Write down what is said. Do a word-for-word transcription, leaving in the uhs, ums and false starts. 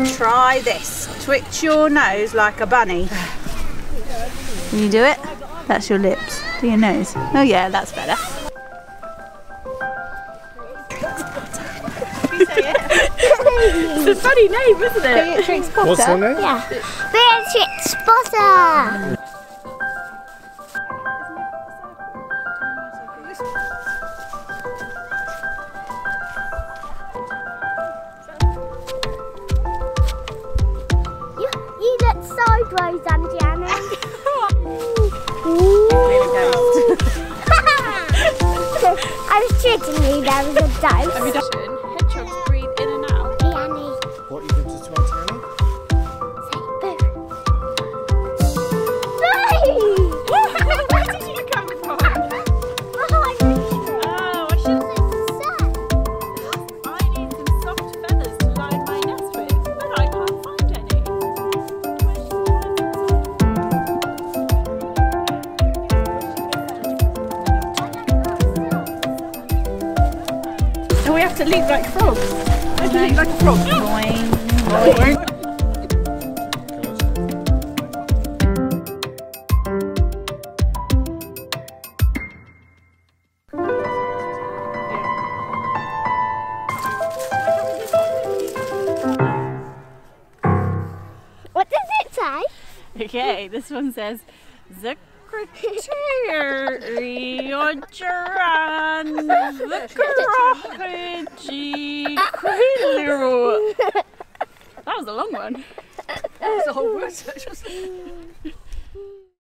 Try this. Twitch your nose like a bunny. Can you do it? That's your lips. Do your nose. Oh yeah, that's better. It's a funny name, isn't it? Beatrix Potter. What's her name? Yeah. Beatrix Potter. You, you look sideways, Auntie Annie. I was treating you, there was a dose. Hedgehogs breathe in and out. Hey, Annie. What are you going to do to Auntie Annie? Say boo. Where did you come from? Oh, I need Oh, I should I need some soft feathers to line my nest with, but I can't find any. And we have to leap like frogs. I have to leap like a frog. Boing, boing. What does it say? Okay, this one says Secretary on Duran the Karachi That was a long one. That was a whole word.